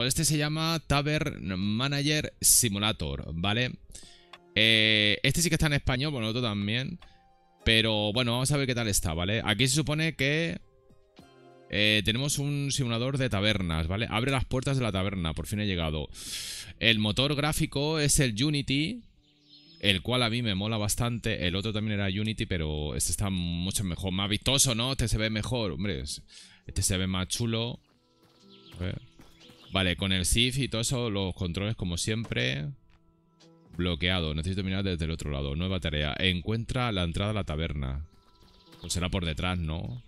Este se llama Tavern Manager Simulator, ¿vale? Este sí que está en español, bueno, el otro también. Pero bueno, vamos a ver qué tal está, ¿vale? Aquí se supone que tenemos un simulador de tabernas, ¿vale? Abre las puertas de la taberna, por fin he llegado. El motor gráfico es el Unity, el cual a mí me mola bastante. El otro también era Unity, pero este está mucho mejor, más vistoso, ¿no? Este se ve mejor, hombre. Este se ve más chulo. A ver. Vale, con el Shift y todo eso, los controles como siempre. Bloqueado, necesito mirar desde el otro lado. Nueva tarea, encuentra la entrada a la taberna. Pues será por detrás, ¿no?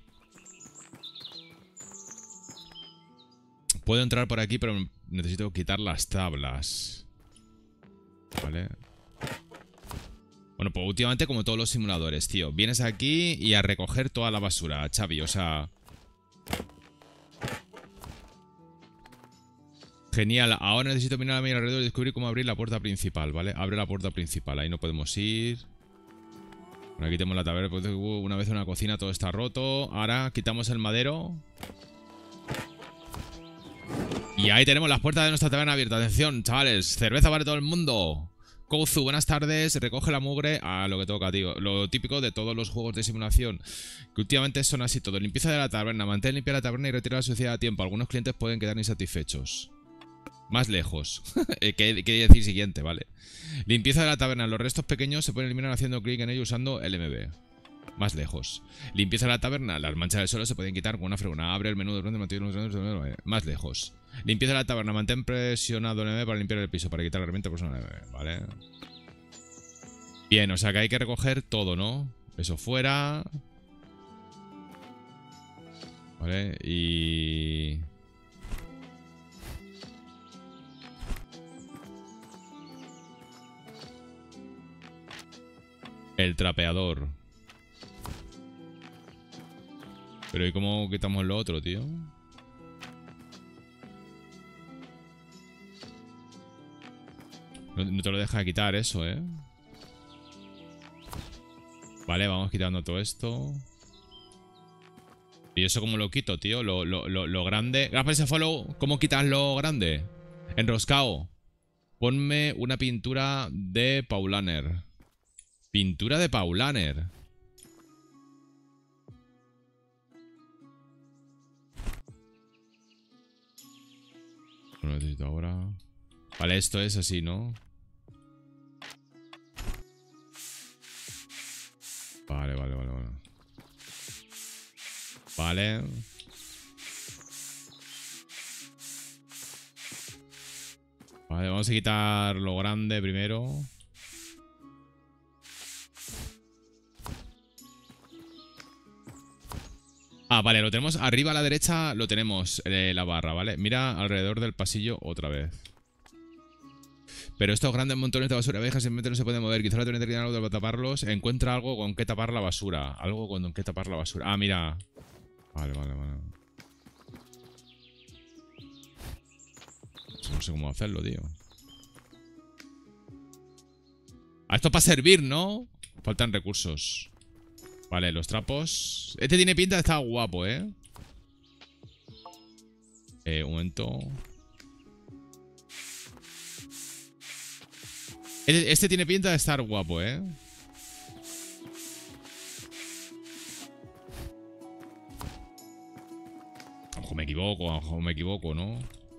Puedo entrar por aquí, pero necesito quitar las tablas. Vale. Bueno, pues últimamente como todos los simuladores, tío. Vienes aquí y a recoger toda la basura, Xavi, o sea... Genial, ahora necesito mirar a mi alrededor y descubrir cómo abrir la puerta principal, ¿vale? Abre la puerta principal, ahí no podemos ir. Bueno, aquí tenemos la taberna, pues, una vez en una cocina todo está roto. Ahora quitamos el madero. Y ahí tenemos las puertas de nuestra taberna abiertas. Atención, chavales, cerveza para todo el mundo. Kouzu, buenas tardes, recoge la mugre a lo que toca, tío. Lo típico de todos los juegos de simulación, que últimamente son así todo. Limpieza de la taberna, mantén limpia la taberna y retira la suciedad a tiempo. Algunos clientes pueden quedar insatisfechos. Más lejos. ¿Qué decir siguiente, vale? Limpieza de la taberna. Los restos pequeños se pueden eliminar haciendo clic en ellos usando LMB. Más lejos. Limpieza de la taberna. Las manchas del suelo se pueden quitar con una fregona. Abre el menú de mantiene más lejos. Limpieza de la taberna. Mantén presionado LMB para limpiar el piso. Para quitar la herramienta personal LMB, ¿vale? Bien, o sea que hay que recoger todo, ¿no? Eso fuera. Vale, y... el trapeador. Pero ¿y cómo quitamos lo otro, tío? No te lo deja quitar eso, ¿eh? Vale, vamos quitando todo esto. ¿Y eso cómo lo quito, tío? Lo grande. Gracias por ese follow. ¿Cómo quitas lo grande? Enroscado. Ponme una pintura de Paulaner. Pintura de Paulaner. Lo necesito ahora. Vale, esto es así, ¿no? Vale. Vale. Vale, vamos a quitar lo grande primero. Ah, vale, lo tenemos arriba a la derecha, lo tenemos, la barra, ¿vale? Mira alrededor del pasillo otra vez. Pero estos grandes montones de basura vieja simplemente no se pueden mover. Quizá la tenés que tener algo para taparlos. Encuentra algo con que tapar la basura. Algo con que tapar la basura. Ah, mira. Vale. No sé cómo hacerlo, tío. Ah, esto es para servir, ¿no? Faltan recursos. Vale, los trapos. Este tiene pinta de estar guapo, ¿eh? Un momento. Este tiene pinta de estar guapo, ¿eh? A lo mejor me equivoco, ¿no?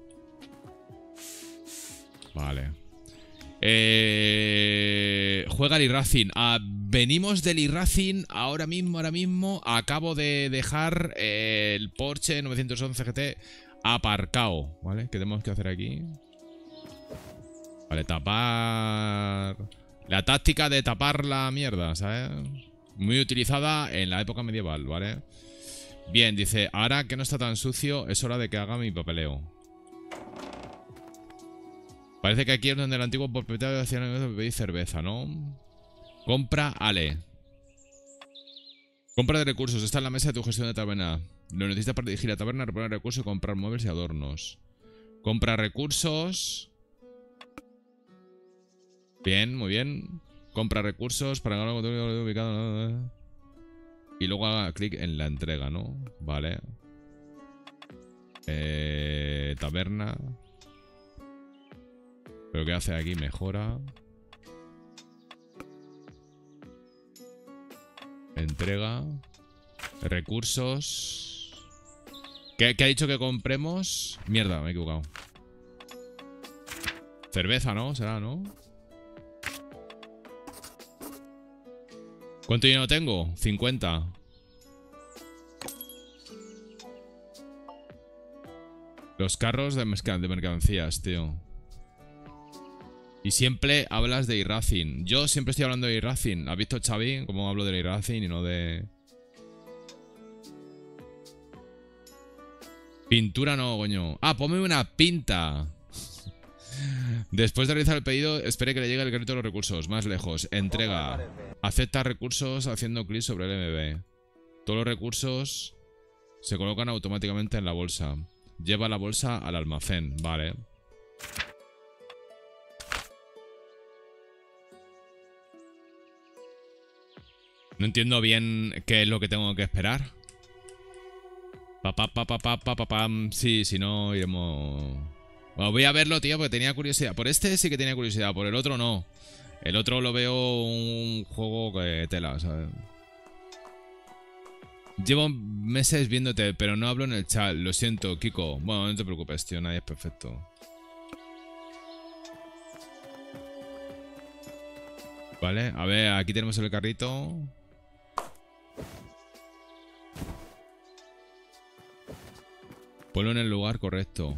Vale. Juega el iRacing. Venimos del iRacing ahora mismo. Acabo de dejar el Porsche 911 GT aparcado, ¿vale? ¿Qué tenemos que hacer aquí? Vale, tapar... la táctica de tapar la mierda, ¿sabes? Muy utilizada en la época medieval, ¿vale? Bien, dice, ahora que no está tan sucio, es hora de que haga mi papeleo. Parece que aquí es donde el antiguo propietario hacía negocio de pedir cerveza, ¿no? Compra Ale. Compra de recursos. Está en la mesa de tu gestión de taberna. Lo necesitas para dirigir la taberna, reponer recursos y comprar muebles y adornos. Compra recursos. Bien, muy bien. Compra recursos para ganar algo ubicado. Y luego haga clic en la entrega, ¿no? Vale. Taberna. ¿Pero qué hace aquí? Mejora. Entrega. Recursos. ¿Qué ha dicho que compremos? Mierda, me he equivocado. Cerveza, ¿no? Será, ¿no? ¿Cuánto dinero tengo? 50. Los carros de mercancías, tío. Y siempre hablas de iRacing. Yo siempre estoy hablando de iRacing. ¿Has visto, Xavi, cómo hablo de iRacing y no de... Pintura no, coño. Ah, ponme una pinta. Después de realizar el pedido, espere que le llegue el crédito de los recursos. Más lejos. Entrega. Acepta recursos haciendo clic sobre el MB. Todos los recursos se colocan automáticamente en la bolsa. Lleva la bolsa al almacén. Vale. No entiendo bien qué es lo que tengo que esperar. Sí, si no, iremos... Bueno, voy a verlo, tío, porque tenía curiosidad. Por este sí que tenía curiosidad, por el otro no. El otro lo veo un juego que tela, ¿sabes? Llevo meses viéndote, pero no hablo en el chat. Lo siento, Kiko. Bueno, no te preocupes, tío, nadie es perfecto. Vale, a ver, aquí tenemos el carrito. Ponlo en el lugar correcto.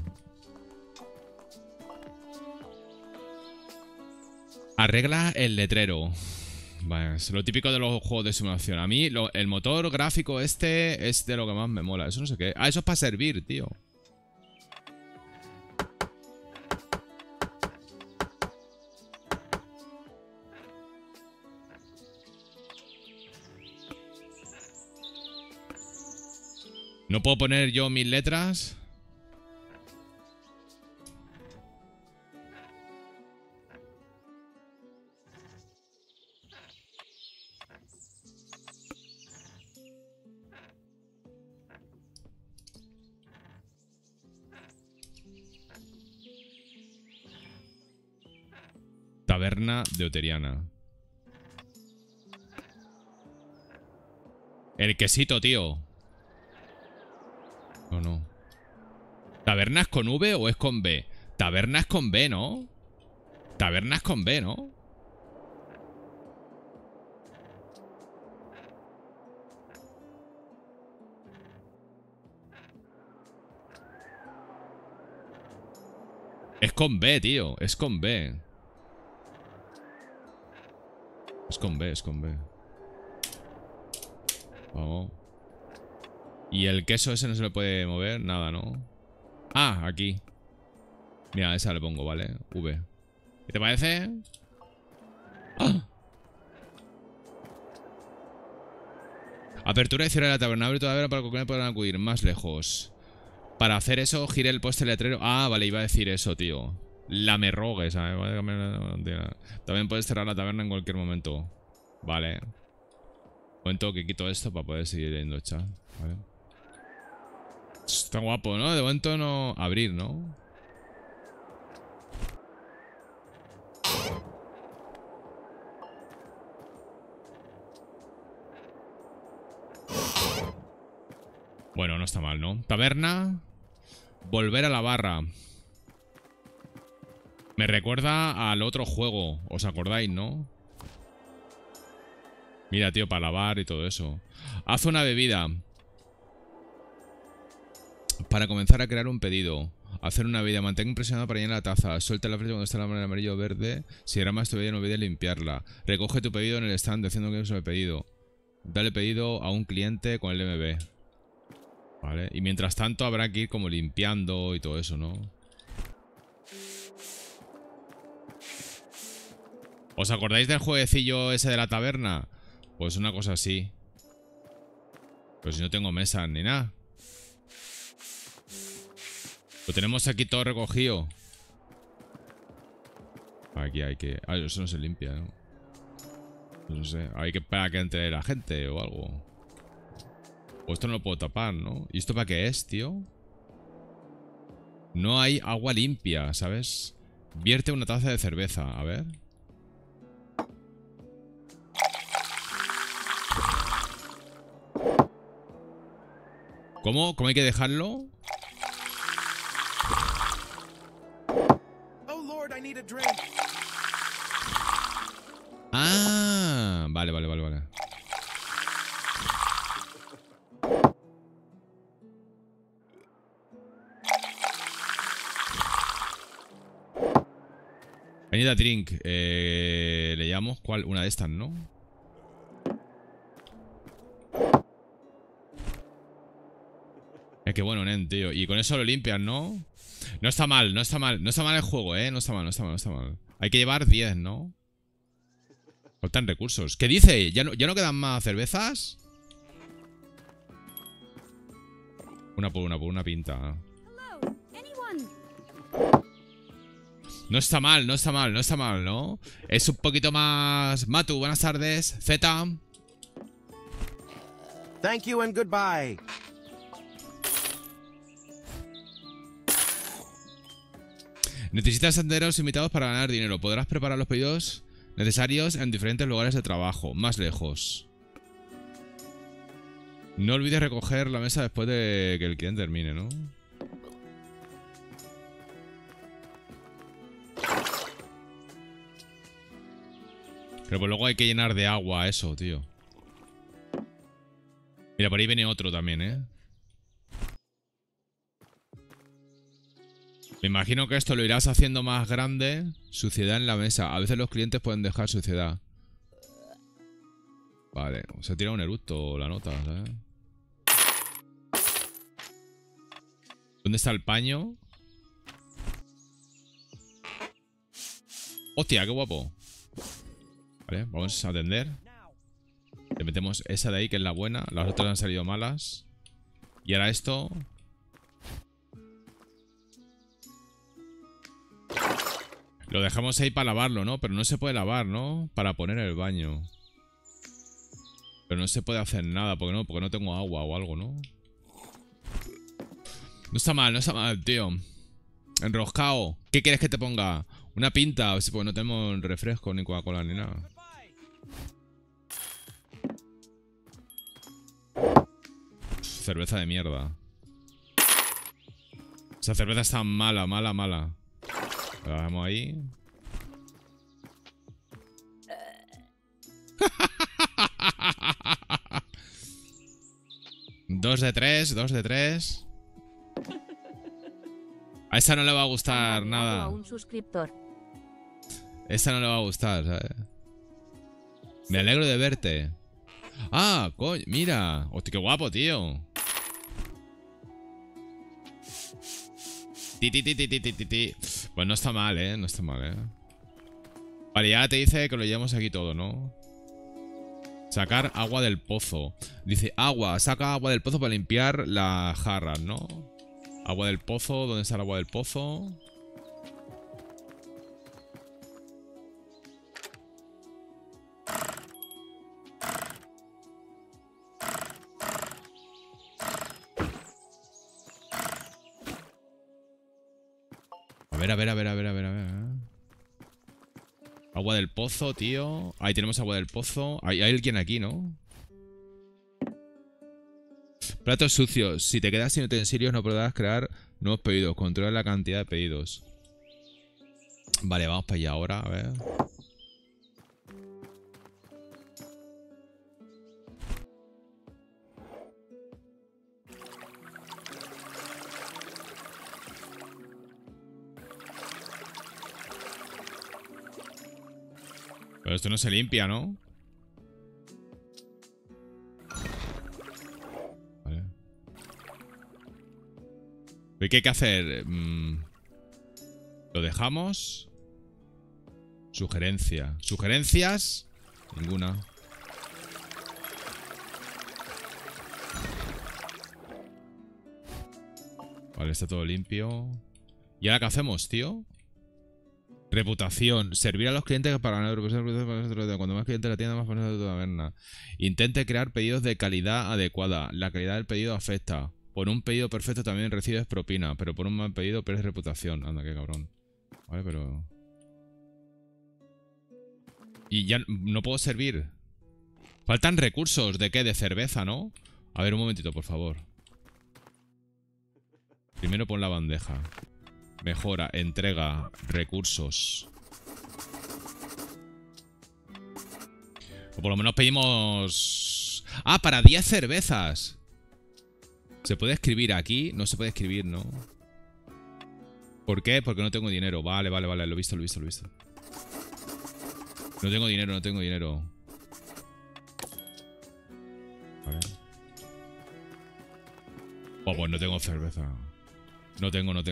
Arregla el letrero. Vale, es lo típico de los juegos de simulación. A mí el motor gráfico este es de lo que más me mola. Eso no sé qué. Ah, eso es para servir, tío. ¿No puedo poner yo mis letras? Taberna de Oteriana. El quesito, tío. No, no. ¿Taberna es con V o es con B? Taberna es con B, ¿no? Taberna es con B, ¿no? Es con B, tío. Es con B. Es con B, es con B. Vamos. Y el queso ese no se le puede mover, nada, ¿no? Ah, aquí. Mira, esa le pongo, ¿vale? V. ¿Qué te parece? ¡Ah! Apertura y cierre de la taberna. Abre toda la taberna para que cualquiera puedan acudir más lejos. Para hacer eso, gire el poste letrero. Ah, vale, iba a decir eso, tío. La me rogue, ¿sabes? También puedes cerrar la taberna en cualquier momento. Vale. Momento que quito esto para poder seguir leyendo el chat. Vale. Está guapo, ¿no? De momento no... Abrir, ¿no? Bueno, no está mal, ¿no? Taberna. Volver a la barra. Me recuerda al otro juego. ¿Os acordáis, no? Mira, tío, para lavar y todo eso. Haz una bebida. Para comenzar a crear un pedido. Hacer una bebida. Mantén presionado para llenar la taza. Suelta la flecha cuando está la mano en amarillo o verde. Si gramas tu bebida, no olvides limpiarla. Recoge tu pedido en el stand diciendo que es el pedido. Dale pedido a un cliente con el MB. Vale. Y mientras tanto habrá que ir como limpiando y todo eso, ¿no? ¿Os acordáis del jueguecillo ese de la taberna? Pues una cosa así. Pero si no tengo mesas ni nada. Lo tenemos aquí todo recogido. Aquí hay que... Ah, eso no se limpia, ¿no? No sé. Hay que esperar a que entre la gente o algo. O esto no lo puedo tapar, ¿no? ¿Y esto para qué es, tío? No hay agua limpia, ¿sabes? Vierte una taza de cerveza. A ver. ¿Cómo? ¿Cómo hay que dejarlo? Ah, vale, vale, vale, vale. I need a drink. Le llamo ¿cuál? Una de estas, ¿no? Es que bueno, nen, tío. Y con eso lo limpias, ¿no? No está mal, no está mal. No está mal el juego, No está mal, no está mal, no está mal. Hay que llevar 10, ¿no? Faltan recursos. ¿Qué dice? ¿Ya no quedan más cervezas? Una por una pinta. No está mal, no está mal, no está mal, ¿no? Es un poquito más... Matu, buenas tardes. Z. Thank you and goodbye. Necesitas senderos invitados para ganar dinero. Podrás preparar los pedidos necesarios en diferentes lugares de trabajo. Más lejos. No olvides recoger la mesa después de que el cliente termine, ¿no? Pero pues luego hay que llenar de agua eso, tío. Mira, por ahí viene otro también, ¿eh? Me imagino que esto lo irás haciendo más grande. Suciedad en la mesa. A veces los clientes pueden dejar suciedad. Vale, se tira un eructo la nota, ¿sabes? ¿Dónde está el paño? ¡Hostia, qué guapo! Vale, vamos a atender. Le metemos esa de ahí, que es la buena. Las otras han salido malas. Y ahora esto... Lo dejamos ahí para lavarlo, ¿no? Pero no se puede lavar, ¿no? Para poner el baño. Pero no se puede hacer nada. ¿Por qué no? Porque no tengo agua o algo, ¿no? No está mal, tío. Enroscado. ¿Qué quieres que te ponga? Una pinta. O sea, porque no tenemos refresco, ni Coca-Cola, ni nada. Cerveza de mierda. Esa cerveza está mala, mala, mala. La dejamos ahí. Dos de tres, 2 de 3. A esa no le va a gustar nada. Esta no le va a gustar, ¿sabes? Me alegro de verte. Ah, coño, mira. Hostia, qué guapo, tío. Pues no está mal, no está mal, Vale, ya te dice que lo llevamos aquí todo, ¿no? Sacar agua del pozo. Dice, saca agua del pozo para limpiar las jarras, ¿no? Agua del pozo, ¿dónde está el agua del pozo? A ver. Agua del pozo, tío. Ahí tenemos agua del pozo. Hay alguien aquí, ¿no? Platos sucios. Si te quedas sin utensilios no podrás crear nuevos pedidos. Controla la cantidad de pedidos. Vale, vamos para allá ahora, a ver. Pero esto no se limpia, ¿no? Vale. ¿Qué hay que hacer? ¿Lo dejamos? Sugerencia. ¿Sugerencias? Ninguna. Vale, está todo limpio. ¿Y ahora qué hacemos, tío? Reputación. Servir a los clientes para ganar reputación. Cuando más clientes la tienda, más personas de tu taberna. Intente crear pedidos de calidad adecuada. La calidad del pedido afecta. Por un pedido perfecto también recibes propina, pero por un mal pedido pierdes reputación. Anda, qué cabrón. A Vale, pero... Y ya no puedo servir. Faltan recursos. ¿De qué? De cerveza, ¿no? A ver, un momentito, por favor. Primero pon la bandeja. Mejora, entrega, recursos. O por lo menos pedimos... ¡Ah, para 10 cervezas! ¿Se puede escribir aquí? No se puede escribir, ¿no? ¿Por qué? Porque no tengo dinero. Vale, vale, vale. Lo he visto, lo he visto, lo he visto. No tengo dinero, no tengo dinero. Vale. Oh, pues no tengo cerveza. No tengo. No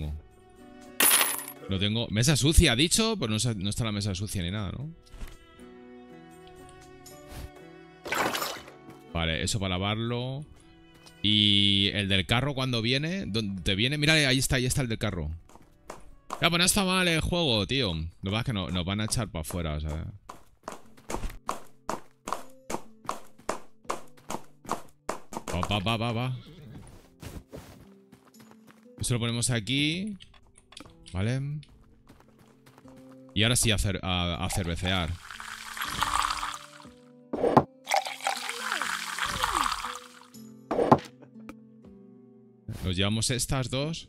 tengo... Mesa sucia, ¿ha dicho? Pues no está la mesa sucia ni nada, ¿no? Vale, eso para lavarlo. Y el del carro cuando viene... ¿Dónde viene? Mira, ahí está el del carro. Ya, pues no está mal el juego, tío. Lo que pasa es que nos van a echar para afuera, ¿sabes? Va. Eso lo ponemos aquí. Vale. Y ahora sí a cervecear. Nos llevamos estas dos.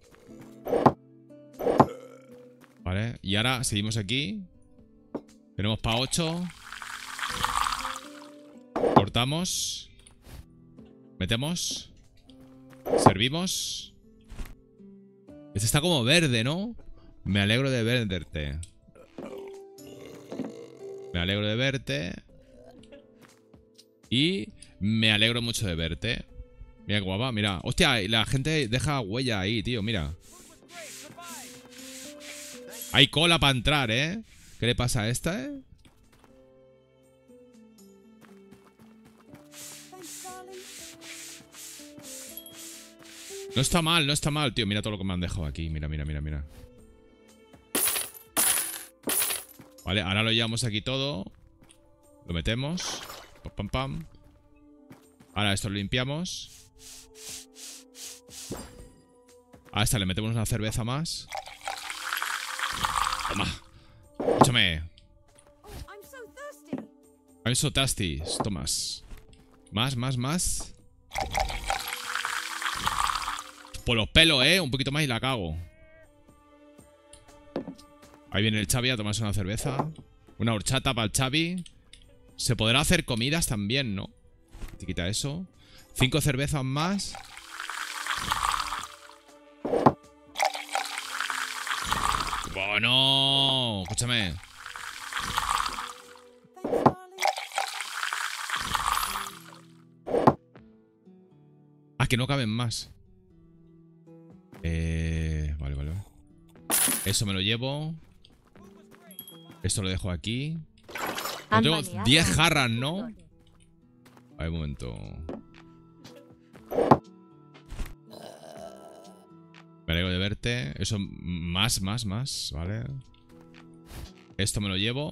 Vale. Y ahora seguimos aquí. Tenemos para 8. Cortamos. Metemos. Servimos. Este está como verde, ¿no? Me alegro de verte. Me alegro de verte. Y me alegro mucho de verte. Mira qué guapa, mira. Hostia, la gente deja huella ahí, tío, mira. Hay cola para entrar, ¿eh? ¿Qué le pasa a esta, eh? No está mal, tío. Mira todo lo que me han dejado aquí. Mira. Vale, ahora lo llevamos aquí todo. Lo metemos. Pam. Ahora esto lo limpiamos. A esta le metemos una cerveza más. Toma. Escúchame. I'm so thirsty. Tomas. Más. Por los pelos, un poquito más y la cago. Ahí viene el Xavi a tomarse una cerveza. Una horchata para el Xavi. Se podrá hacer comidas también, ¿no? Te quita eso. 5 cervezas más. Bueno, escúchame. Ah, que no caben más. Vale. Eso me lo llevo. Esto lo dejo aquí. No tengo 10 jarras, ¿no? A ver, un momento. Me alegro de verte. Eso, más, ¿vale? Esto me lo llevo.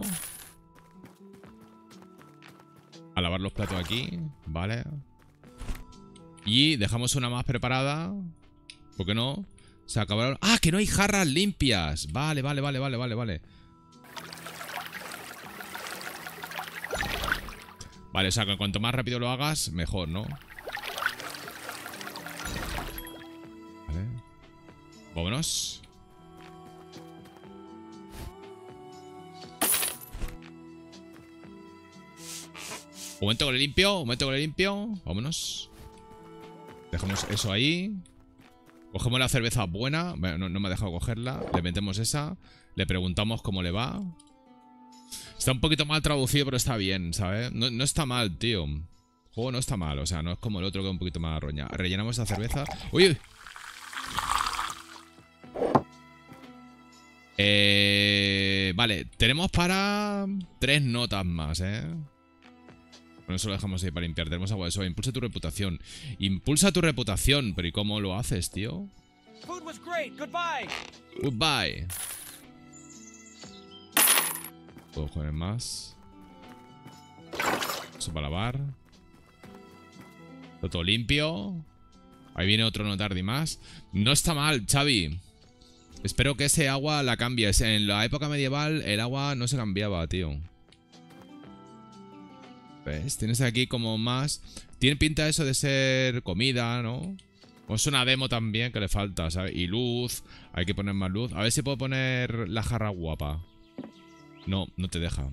A lavar los platos aquí, ¿vale? Y dejamos una más preparada. ¿Por qué no? Se acabaron... ¡Ah, que no hay jarras limpias! Vale. Vale, o sea, que cuanto más rápido lo hagas, mejor, ¿no? Vale. Vámonos. Un momento que le limpio. Vámonos. Dejamos eso ahí. Cogemos la cerveza buena. Bueno, no me ha dejado cogerla. Le metemos esa. Le preguntamos cómo le va. Está un poquito mal traducido, pero está bien, ¿sabes? No está mal, tío. El juego no está mal. O sea, no es como el otro que es un poquito más roña. Rellenamos la cerveza. ¡Uy! Vale, tenemos para 3 notas más, Bueno, eso lo dejamos ahí para limpiar. Tenemos agua de soda. Impulsa tu reputación. Impulsa tu reputación. Pero ¿y cómo lo haces, tío? Goodbye. Puedo poner más. Eso para lavar. Todo limpio. Ahí viene otro notardi más. No está mal, Xavi. Espero que ese agua la cambies. En la época medieval el agua no se cambiaba, tío. ¿Ves? Tienes aquí como más... Tiene pinta eso de ser comida, ¿no? O es una demo también que le falta, ¿sabes? Y luz. Hay que poner más luz. A ver si puedo poner la jarra guapa. No, no te deja.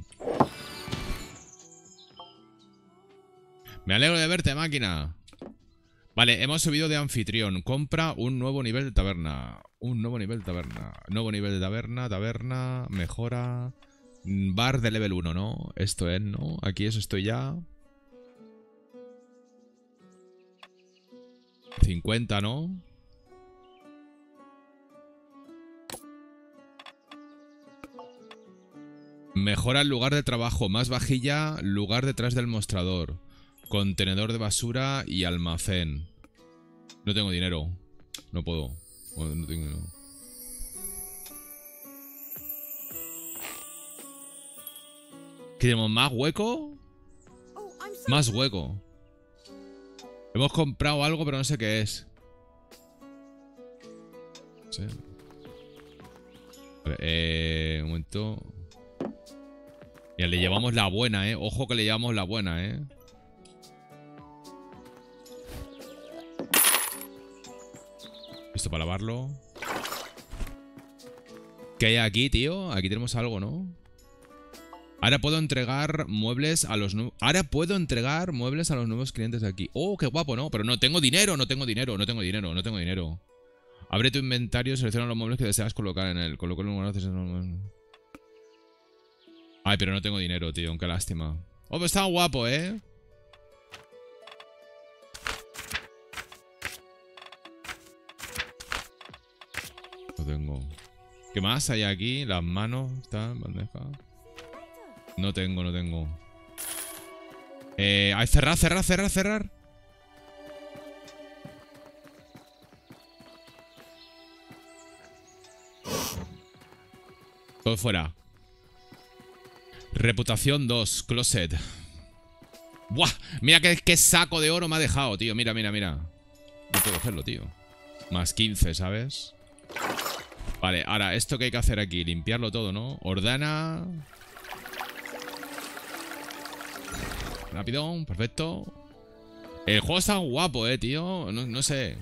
Me alegro de verte, máquina. Vale, hemos subido de anfitrión. Compra un nuevo nivel de taberna. Un nuevo nivel de taberna. Nuevo nivel de taberna. Taberna. Mejora. Bar de level 1, ¿no? Esto es, ¿no? Aquí eso estoy ya. 50, ¿no? Mejora el lugar de trabajo. Más vajilla. Lugar detrás del mostrador. Contenedor de basura y almacén. No tengo dinero. No puedo. Bueno, no tengo dinero. ¿Queremos más hueco? Más hueco. Hemos comprado algo, pero no sé qué es. No sé. A ver, un momento. Ya le llevamos la buena, Ojo que le llevamos la buena, Esto para lavarlo. ¿Qué hay aquí, tío? Aquí tenemos algo, ¿no? Ahora puedo entregar muebles a los nuevos... Ahora puedo entregar muebles a los nuevos clientes de aquí. ¡Oh, qué guapo! No, pero no tengo dinero, no tengo dinero, no tengo dinero, no tengo dinero. Abre tu inventario, selecciona los muebles que deseas colocar en él. Coloca un... Ay, pero no tengo dinero, tío. Qué lástima. Oh, pero está guapo, No tengo. ¿Qué más hay aquí? Las manos. Están, bandeja. No tengo, no tengo. Ay, cerrar, cerrar, cerrar, cerrar. Todo fuera. Reputación 2, closet. ¡Buah! Mira qué saco de oro me ha dejado, tío. Mira, mira, mira. No puedo hacerlo, tío. Más 15, ¿sabes? Vale, ahora, ¿esto qué hay que hacer aquí? Limpiarlo todo, ¿no? Ordena. Rápido, perfecto. El juego está guapo, tío. No sé.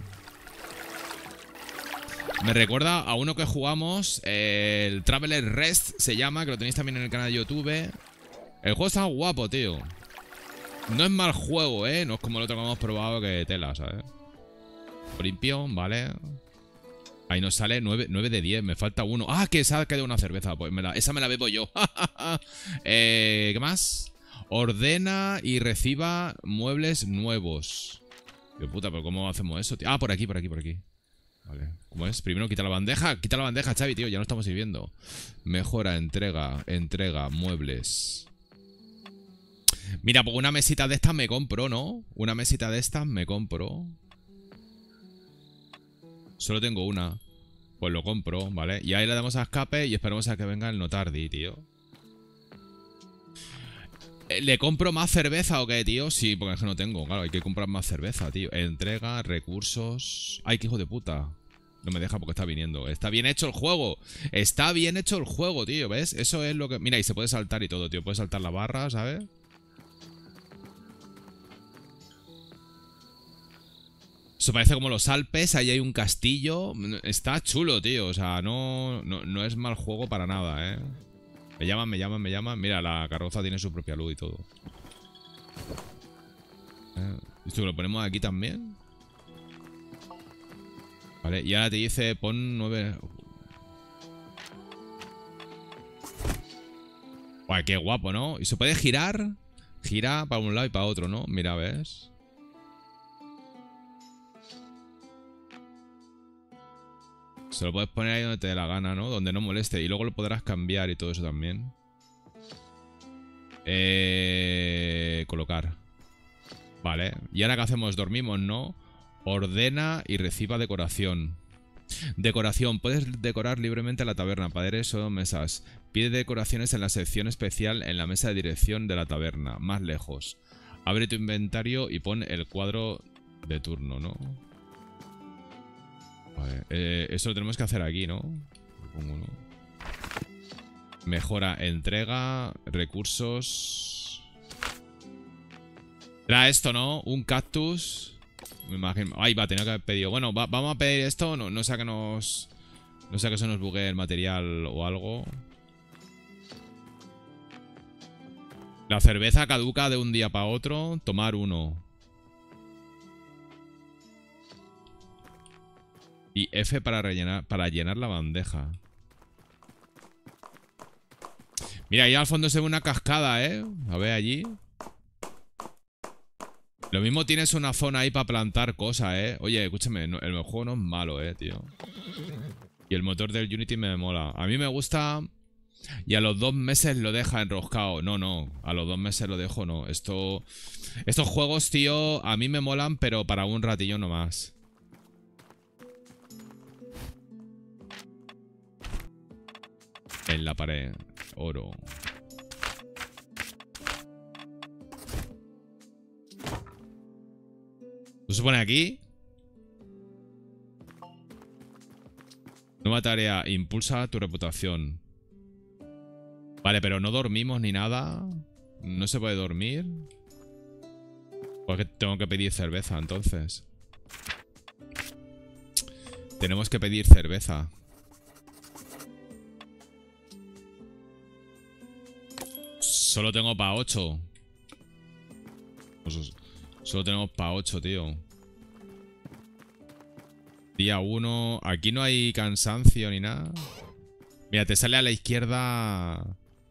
Me recuerda a uno que jugamos. El Traveler Rest se llama. Que lo tenéis también en el canal de YouTube. El juego está guapo, tío. No es mal juego, no es como el otro que hemos probado que tela, ¿sabes? Limpio, vale. Ahí nos sale 9 de 10. Me falta uno. ¡Ah! Que esa ha quedado una cerveza. Pues esa me la bebo yo. ¿Qué más? Ordena y reciba muebles nuevos. Qué puta, pero ¿cómo hacemos eso, tío? Ah, por aquí, por aquí, por aquí. Vale. ¿Cómo es? Primero quita la bandeja. Quita la bandeja, Xavi, tío. Ya no estamos sirviendo. Mejora, entrega, muebles. Mira, pues una mesita de estas me compro, ¿no? Una mesita de estas me compro. Solo tengo una. Pues lo compro, ¿vale? Y ahí le damos a escape y esperamos a que venga el Notardi, tío. ¿Le compro más cerveza o qué, tío? Sí, porque es que no tengo. Claro, hay que comprar más cerveza, tío. Entrega, recursos... ¡Ay, qué hijo de puta! No me deja porque está viniendo. Está bien hecho el juego. Está bien hecho el juego, tío. ¿Ves? Eso es lo que... Mira, y se puede saltar y todo, tío. Puedes saltar la barra, ¿sabes? Eso parece como los Alpes. Ahí hay un castillo. Está chulo, tío. O sea, no es mal juego para nada, Me llaman, me llaman, me llaman. Mira, la carroza tiene su propia luz y todo. Esto lo ponemos aquí también. Vale, y ahora te dice pon 9. Guay, qué guapo, ¿no? Y se puede girar. Gira para un lado y para otro, ¿no? Mira, ¿ves? Se lo puedes poner ahí donde te dé la gana, ¿no? Donde no moleste. Y luego lo podrás cambiar y todo eso también. Colocar. Vale. Y ahora ¿qué hacemos? Dormimos, ¿no? Ordena y reciba decoración. Decoración. Puedes decorar libremente la taberna. Paredes o mesas. Pide decoraciones en la sección especial en la mesa de dirección de la taberna. Más lejos. Abre tu inventario y pon el cuadro de turno, ¿no? Vale, eso lo tenemos que hacer aquí, ¿no? Supongo, ¿no? Mejora, entrega, recursos. Era esto, ¿no? Un cactus. Me imagino. Ay, va, tenía que haber pedido. Bueno, vamos a pedir esto. No sea que nos. No sea que se nos bugue el material o algo. La cerveza caduca de un día para otro. Tomar uno. Y F para rellenar, para llenar la bandeja. Mira, ahí al fondo se ve una cascada, ¿eh? A ver allí. Lo mismo tienes una zona ahí para plantar cosas, ¿eh? Oye, escúchame, el juego no es malo, tío. Y el motor del Unity me mola. A mí me gusta... Y a los 2 meses lo deja enroscado. No. A los 2 meses lo dejo, no. Estos juegos, tío, a mí me molan, pero para un ratillo nomás. En la pared. Oro. ¿Tú se pone aquí? Nueva tarea. Impulsa tu reputación. Vale, pero no dormimos ni nada. No se puede dormir. Porque tengo que pedir cerveza, entonces. Tenemos que pedir cerveza. Solo tengo para 8. Solo tenemos para 8, tío. Día 1. Aquí no hay cansancio ni nada. Mira, te sale a la izquierda.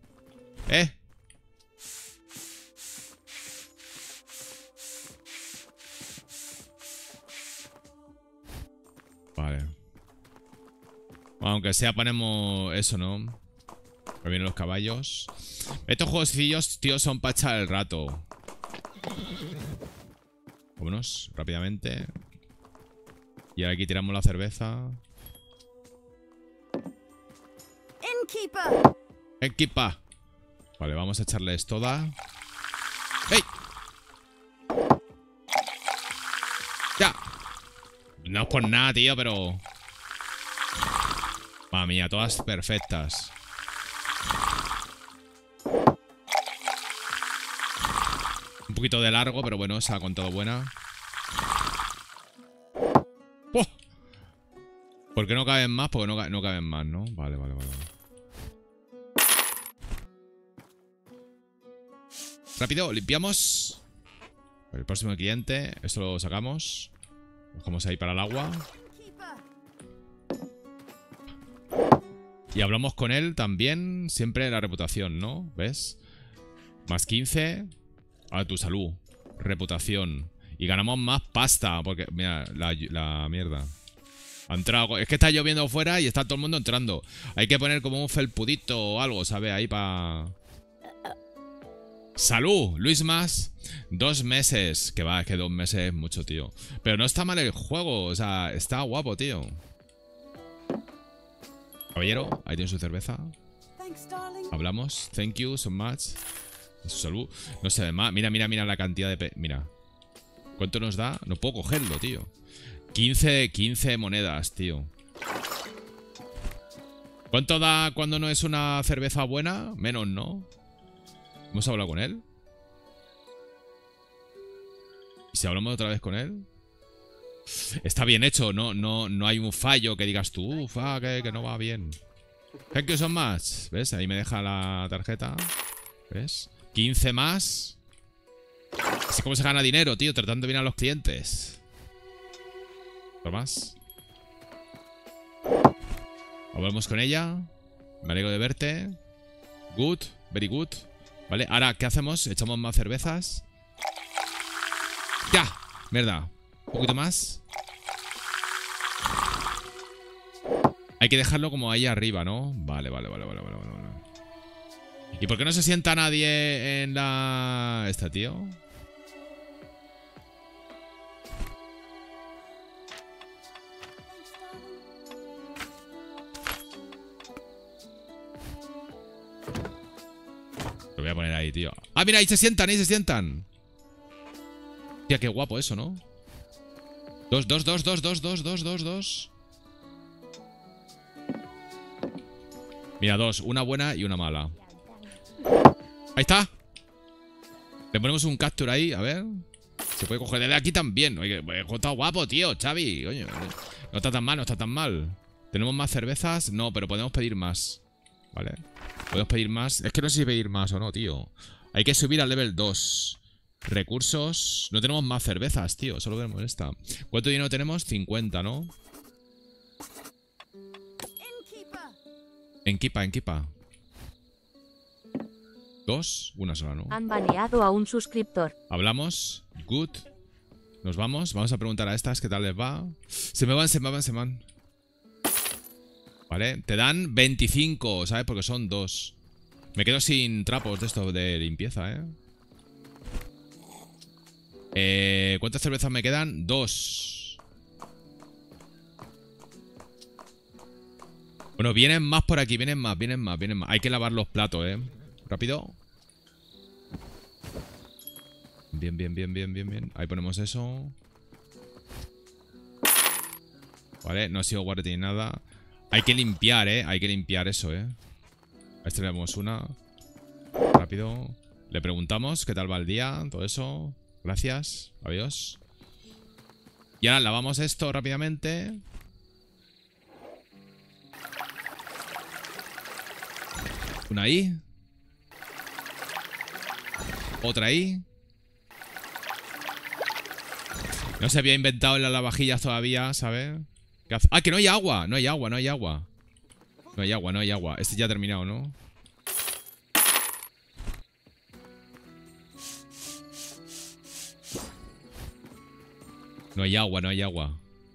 Vale. Aunque sea ponemos eso, ¿no? Que vienen los caballos. Estos juegos, tío, son para echar el rato. Vámonos rápidamente. Y aquí tiramos la cerveza. Equipa. Vale, vamos a echarles toda. ¡Ey! ¡Ya! No es por nada, tío, pero... Madre mía, todas perfectas. Un poquito de largo, pero bueno, se ha contado buena. ¡Oh! ¿Por qué no caben más? Porque no caben más, ¿no? Vale. Rápido, limpiamos. El próximo cliente. Esto lo sacamos. Lo dejamos ahí para el agua. Y hablamos con él también. Siempre la reputación, ¿no? ¿Ves? Más 15. A tu salud. Reputación. Y ganamos más pasta. Porque, mira, la mierda. Ha entrado. Es que está lloviendo fuera y está todo el mundo entrando. Hay que poner como un felpudito o algo, ¿sabes? Ahí para... ¡Salud! Luis más. 2 meses. Que va, es que 2 meses es mucho, tío. Pero no está mal el juego. O sea, está guapo, tío. Caballero, ahí tiene su cerveza. Hablamos. Thank you so much. Su salud. No sé, más. Mira la cantidad de... Mira. ¿Cuánto nos da? No puedo cogerlo, tío. 15 monedas, tío. ¿Cuánto da cuando no es una cerveza buena? Menos, ¿no? ¿Hemos hablado con él? ¿Y si hablamos otra vez con él? Está bien hecho, no hay un fallo que digas tú, ufa, que no va bien. Thank you so much. ¿Ves? Ahí me deja la tarjeta. ¿Ves? 15 más. Así como se gana dinero, tío, tratando bien a los clientes. ¿Por más? Hablamos con ella. Me alegro de verte. Good, very good. Vale, ahora, ¿qué hacemos? ¿Echamos más cervezas? ¡Ya! Mierda. Un poquito más. Hay que dejarlo como ahí arriba, ¿no? Vale. ¿Y por qué no se sienta nadie en la... esta, tío? Lo voy a poner ahí, tío. ¡Ah, mira! Ahí se sientan. Tía, qué guapo eso, ¿no? Dos. Mira, dos. Una buena y una mala. Ahí está. Le ponemos un capture ahí, a ver. Se puede coger de aquí también. Oye, está guapo, tío, Xavi. Coño, no está tan mal, no está tan mal. ¿Tenemos más cervezas? No, pero podemos pedir más. Vale. Podemos pedir más. Es que no sé si pedir más o no, tío. Hay que subir al level 2. Recursos. No tenemos más cervezas, tío. Solo tenemos esta. ¿Cuánto dinero tenemos? 50, ¿no? En Kipa. Dos. Una sola, ¿no? Han baneado a un suscriptor. Hablamos. Good. Nos vamos. Vamos a preguntar a estas qué tal les va. Se me van. Vale. Te dan 25, ¿sabes? Porque son dos. Me quedo sin trapos de esto de limpieza, ¿Cuántas cervezas me quedan? 2. Bueno, vienen más por aquí. Vienen más. Hay que lavar los platos, Rápido. Bien. Ahí ponemos eso. Vale, no ha sido guardia ni nada. Hay que limpiar, Hay que limpiar eso, A este le damos una. Rápido. Le preguntamos qué tal va el día, todo eso. Gracias. Adiós. Y ahora lavamos esto rápidamente. Una ahí. Otra ahí. No se había inventado en las lavavajillas todavía, ¿sabes? Ah, que no hay agua. No hay agua. Este ya ha terminado, ¿no? No hay agua.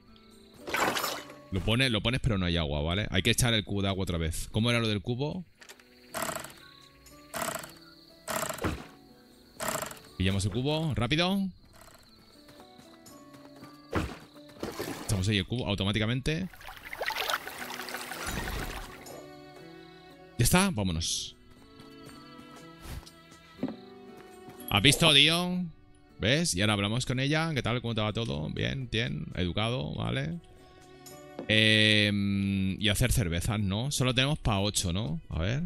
Lo pones, pero no hay agua, ¿vale? Hay que echar el cubo de agua otra vez. ¿Cómo era lo del cubo? Pillamos el cubo, rápido. Echamos ahí el cubo automáticamente. Ya está, vámonos. ¿Has visto, tío? ¿Ves? Y ahora hablamos con ella. ¿Qué tal? ¿Cómo te va todo? Bien, educado, ¿vale? Y hacer cervezas, ¿no? Solo tenemos para 8, ¿no? A ver.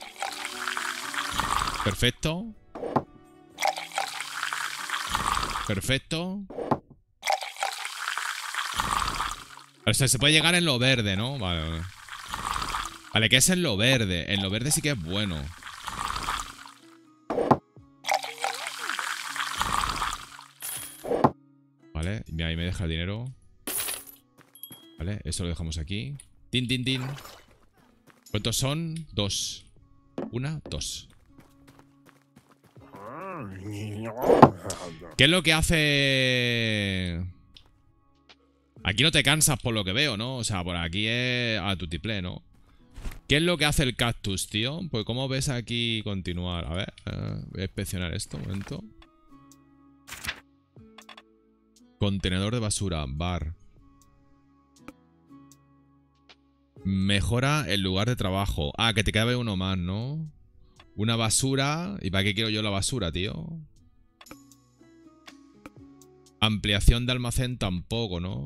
Perfecto. O sea, se puede llegar en lo verde, ¿no? Vale. Vale, ¿qué es en lo verde? En lo verde sí que es bueno. Vale, mira, ahí me deja el dinero. Vale, eso lo dejamos aquí. Tin. ¿Cuántos son? 2. 1, 2. ¿Qué es lo que hace? Aquí no te cansas por lo que veo, ¿no? O sea, por aquí es a tutiplé, ¿no? ¿Qué es lo que hace el cactus, tío? Pues ¿cómo ves aquí continuar? A ver, voy a inspeccionar esto, un momento. Contenedor de basura, bar. Mejora el lugar de trabajo. Ah, que te cabe uno más, ¿no? Una basura. ¿Y para qué quiero yo la basura, tío? Ampliación de almacén tampoco, ¿no?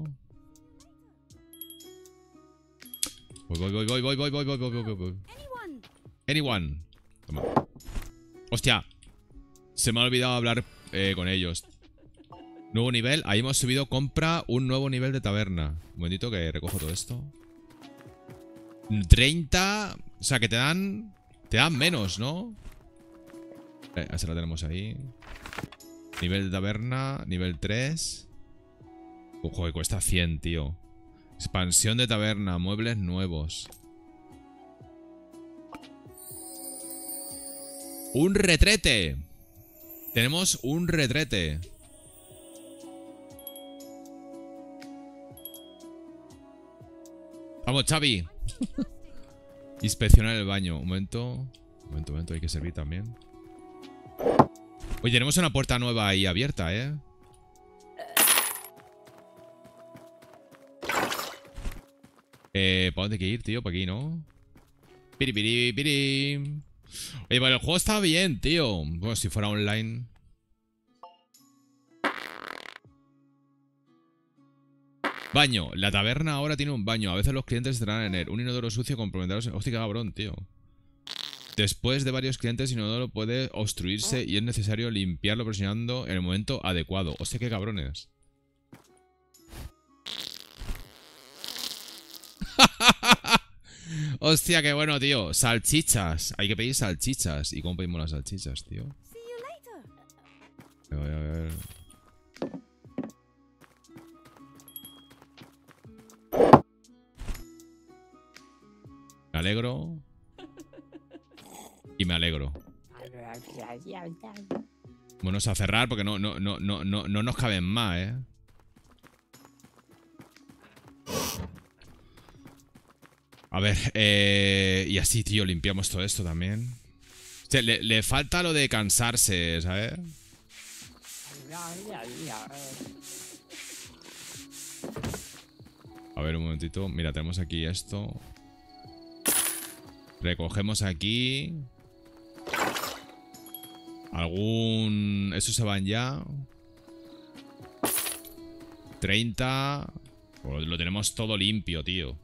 Voy. Anyone. Toma. Hostia. Se me ha olvidado hablar con ellos. Nuevo nivel. Ahí hemos subido. Compra un nuevo nivel de taberna. Un momentito que recojo todo esto. 30. O sea que te dan... Te dan menos, ¿no? Esa la tenemos ahí. Nivel de taberna. Nivel 3. Ojo, que cuesta 100, tío. Expansión de taberna. Muebles nuevos. ¡Un retrete! Tenemos un retrete. Vamos, Xavi. Inspeccionar el baño. Un momento, hay que servir también. Oye, tenemos una puerta nueva ahí abierta, ¿Para dónde hay que ir, tío? Para aquí, ¿no? Piri. Oye, pero el juego está bien, tío. Bueno, si fuera online. Baño. La taberna ahora tiene un baño. A veces los clientes estarán en él. Un inodoro sucio comprometerlos. Hostia, qué cabrón, tío. Después de varios clientes, el inodoro puede obstruirse y es necesario limpiarlo presionando en el momento adecuado. Hostia, qué cabrones. Hostia, qué bueno, tío. Salchichas. Hay que pedir salchichas. ¿Y cómo pedimos las salchichas, tío? A ver, a ver. Me alegro. Y me alegro. Bueno, a cerrar porque no nos caben más, ¿eh? A ver, y así, tío, limpiamos todo esto también. O sea, le falta lo de cansarse, ¿sabes? A ver, un momentito. Mira, tenemos aquí esto. Recogemos aquí. Algún... Esos se van ya. 30. Pues lo tenemos todo limpio, tío.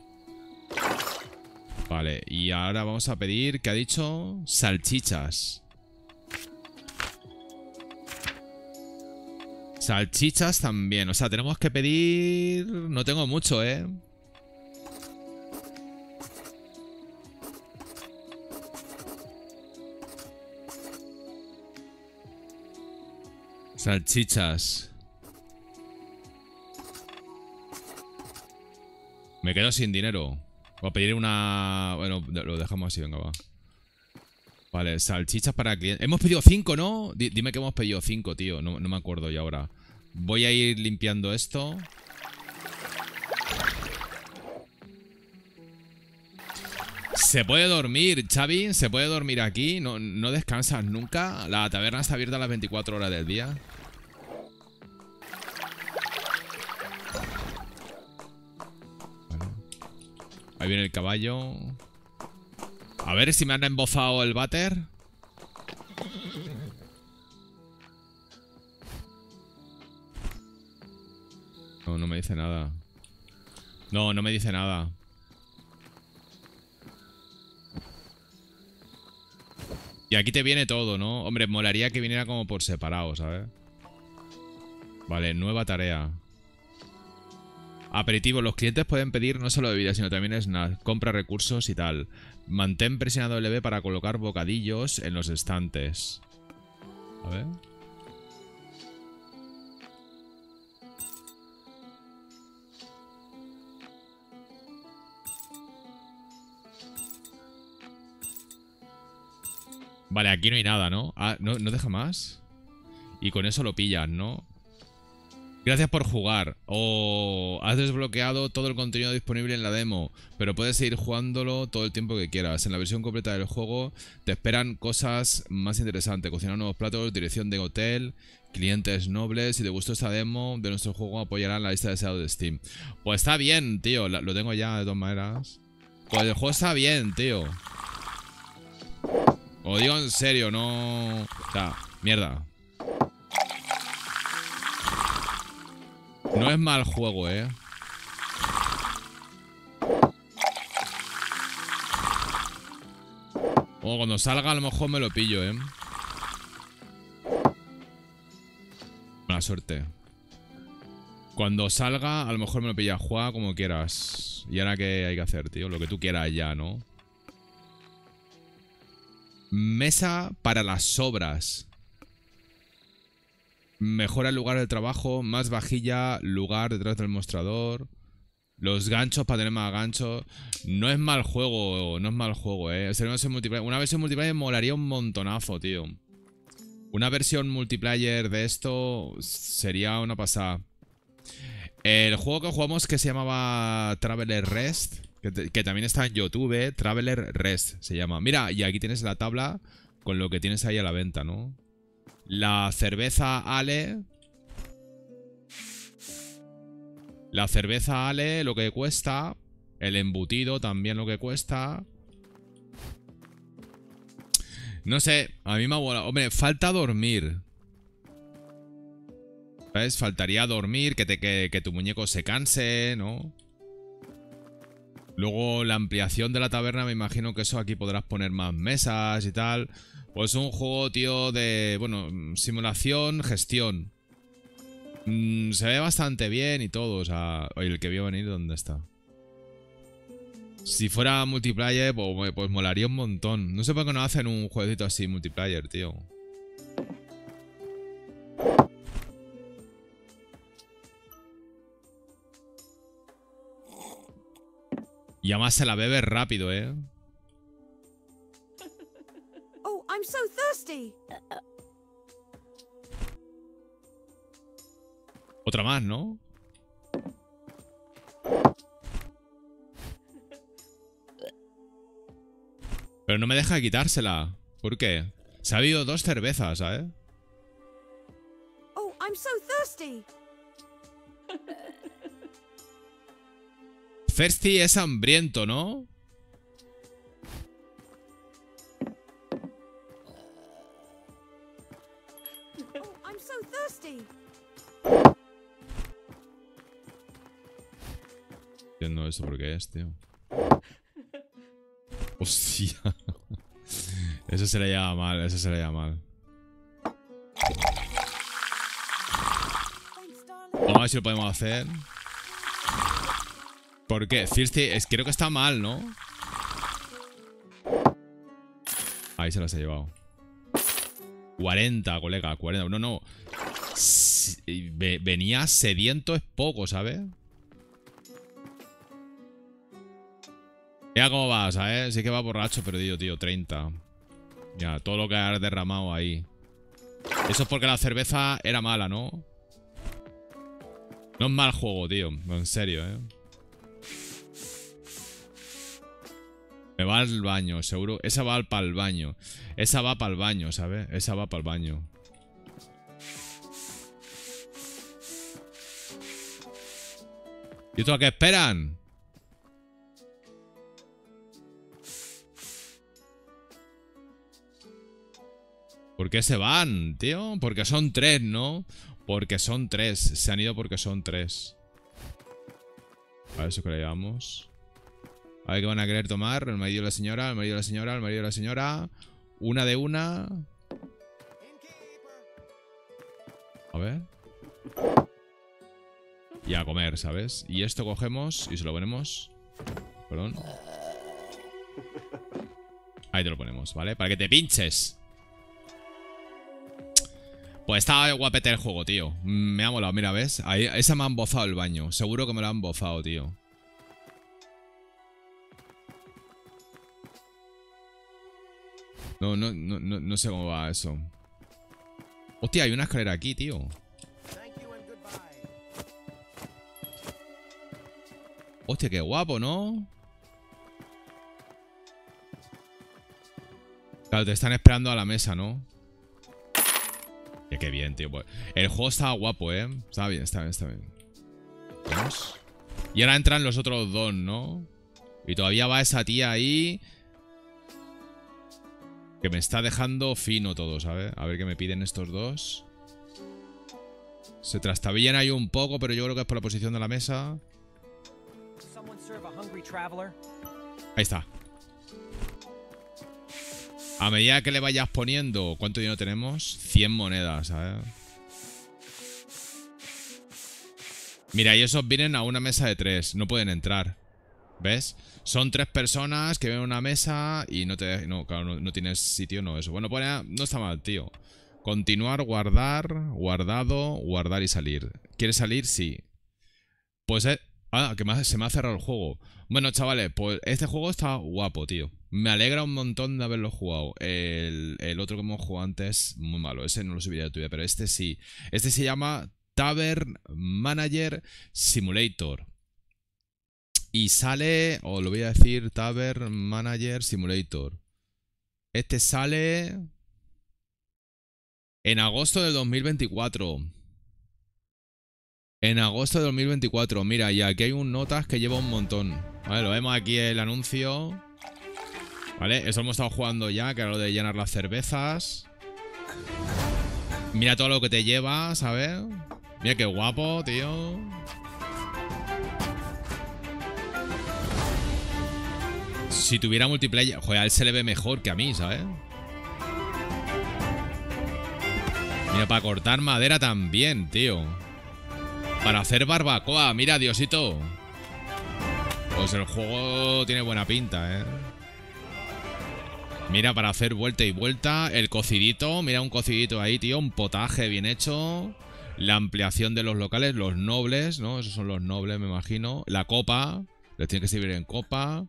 Vale, y ahora vamos a pedir, ¿qué ha dicho? Salchichas. Salchichas también, o sea, tenemos que pedir... No tengo mucho, ¿eh? Salchichas. Me quedo sin dinero. Voy a pedir una... Bueno, lo dejamos así, venga, va. Vale, salchichas para clientes. Hemos pedido 5, ¿no? Dime que hemos pedido 5, tío. No me acuerdo ya ahora. Voy a ir limpiando esto. Se puede dormir, Xavi. Se puede dormir aquí. No descansas nunca. La taberna está abierta a las 24 horas del día. Ahí viene el caballo. A ver si me han embozado el váter. No me dice nada. No me dice nada. Y aquí te viene todo, ¿no? Hombre, molaría que viniera como por separado, ¿sabes? Vale, nueva tarea. Aperitivo. Los clientes pueden pedir no solo bebidas, sino también snacks. Compra recursos y tal. Mantén presionado LB para colocar bocadillos en los estantes. A ver. Vale, aquí no hay nada, ¿no? Ah, no deja más. Y con eso lo pillan, ¿no? Gracias por jugar. O has desbloqueado todo el contenido disponible en la demo, pero puedes seguir jugándolo todo el tiempo que quieras. En la versión completa del juego te esperan cosas más interesantes. Cocinar nuevos platos, dirección de hotel, clientes nobles. Si te gustó esta demo de nuestro juego, apoyarán la lista de deseados de Steam. Pues está bien, tío. Lo tengo ya de todas maneras. Pues el juego está bien, tío. Os digo en serio, no... O sea, mierda. No es mal juego, ¿eh? O cuando salga a lo mejor me lo pillo, ¿eh? Mala suerte. Cuando salga a lo mejor me lo pilla. Juega como quieras. ¿Y ahora qué hay que hacer, tío? Lo que tú quieras ya, ¿no? Mesa para las obras. Mejora el lugar de trabajo. Más vajilla. Lugar detrás del mostrador. Los ganchos para tener más ganchos. No es mal juego. No es mal juego, una versión multiplayer molaría un montonazo, tío. Una versión multiplayer de esto sería una pasada. El juego que jugamos que se llamaba Traveler Rest, que también está en YouTube. Traveler Rest se llama. Mira, y aquí tienes la tabla con lo que tienes ahí a la venta, ¿no? La cerveza Ale. La cerveza Ale, lo que cuesta. El embutido también lo que cuesta. No sé, a mí me ha volado. Hombre, falta dormir. ¿Sabes? Faltaría dormir, que tu muñeco se canse, ¿no? Luego la ampliación de la taberna, me imagino que eso aquí podrás poner más mesas y tal. Pues un juego, tío, de, bueno, simulación, gestión. Se ve bastante bien y todo, o sea... Oye, el que vio venir, ¿dónde está? Si fuera multiplayer, pues molaría un montón. No sé por qué no hacen un jueguito así multiplayer, tío. Y además se la bebe rápido, ¿eh? Oh, I'm so thirsty. Otra más, ¿no? Pero no me deja quitársela. ¿Por qué? Se ha bebido 2 cervezas, ¿sabes? Oh, I'm so thirsty. Thirsty es hambriento, ¿no? Oh, I'm so thirsty. Entiendo eso por qué es, tío. Hostia. Eso se le llama mal, eso se le llama mal. Vamos a ver si lo podemos hacer. ¿Por qué? Thirsty, creo que está mal, ¿no? Ahí se las ha llevado. 40, colega, 40. No, no. Venía sediento es poco, ¿sabes? Mira cómo va, ¿sabes? Sí que va borracho, perdido, tío. 30. Ya, todo lo que has derramado ahí. Eso es porque la cerveza era mala, ¿no? No es mal juego, tío. No, en serio, ¿eh? Me va al baño, seguro. Esa va para el baño. Esa va para el baño, ¿sabes? Esa va para el baño. ¿Y esto a qué esperan? ¿Por qué se van, tío? Porque son 3, ¿no? Porque son 3. Se han ido porque son 3. A ver, eso que le llevamos. A ver qué van a querer tomar. El marido de la señora, el marido de la señora, el marido de la señora. Una de una. A ver. Y a comer, ¿sabes? Y esto cogemos y se lo ponemos. Perdón. Ahí te lo ponemos, ¿vale? Para que te pinches. Pues estaba guapete el juego, tío. Me ha molado, mira, ¿ves? Ahí, esa me ha embozado el baño. Seguro que me lo ha embozado, tío. No sé cómo va eso. Hostia, hay una escalera aquí, tío. Hostia, qué guapo, ¿no? Claro, te están esperando a la mesa, ¿no? Qué bien, tío. El juego está guapo, ¿eh? Está bien, está bien, está bien. ¿Vamos? Y ahora entran los otros dos, ¿no? Y todavía va esa tía ahí. Que me está dejando fino todo, ¿sabes? A ver qué me piden estos dos. Se trastabillan ahí un poco, pero yo creo que es por la posición de la mesa. Ahí está. A medida que le vayas poniendo... ¿Cuánto dinero tenemos? 100 monedas, ¿sabes? Mira, y esos vienen a una mesa de 3. No pueden entrar. ¿Ves? Son 3 personas que ven una mesa y no te... No, claro, no tienes sitio, no eso. Bueno, no está mal, tío. Continuar, guardar, guardado, guardar y salir. ¿Quieres salir? Sí. Pues... se me ha cerrado el juego. Bueno, chavales, pues este juego está guapo, tío. Me alegra un montón de haberlo jugado. El otro que hemos jugado antes, muy malo. Ese no lo subiría de tu vida, pero este sí. Este se llama Tavern Manager Simulator. Y sale, os lo voy a decir, Tavern Manager Simulator. Este sale en agosto del 2024. En agosto de 2024. Mira, y aquí hay un notas que lleva un montón. Vale, lo vemos aquí el anuncio. Vale, eso hemos estado jugando ya, que era lo de llenar las cervezas. Mira todo lo que te lleva, ¿sabes? Mira qué guapo, tío. Si tuviera multiplayer, joder, a él se le ve mejor que a mí, ¿sabes? Mira, para cortar madera también, tío. Para hacer barbacoa, mira, Diosito. Pues el juego tiene buena pinta, ¿eh? Mira, para hacer vuelta y vuelta. El cocidito, mira un cocidito ahí, tío. Un potaje bien hecho. La ampliación de los locales, los nobles, ¿no? Esos son los nobles, me imagino. La copa, les tiene que servir en copa.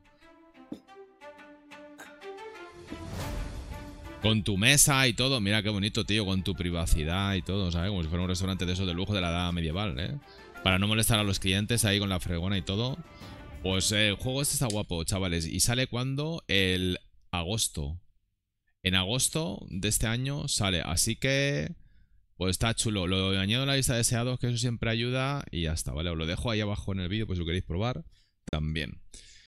Con tu mesa y todo. Mira qué bonito, tío. Con tu privacidad y todo, ¿sabes? Como si fuera un restaurante de esos de lujo de la edad medieval, ¿eh? Para no molestar a los clientes ahí con la fregona y todo. Pues el juego este está guapo, chavales. ¿Y sale cuando? El agosto. En agosto de este año sale. Así que... pues está chulo. Lo añado a la lista de deseados, que eso siempre ayuda. Y ya está, ¿vale? Os lo dejo ahí abajo en el vídeo, pues si lo queréis probar. También.